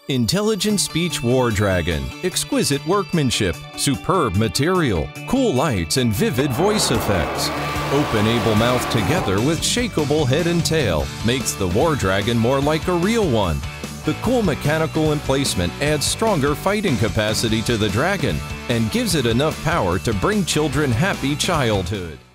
Intelligent Speech War Dragon, exquisite workmanship, superb material, cool lights and vivid voice effects. Open able mouth together with shakeable head and tail makes the War Dragon more like a real one. The cool mechanical emplacement adds stronger fighting capacity to the Dragon and gives it enough power to bring children happy childhood.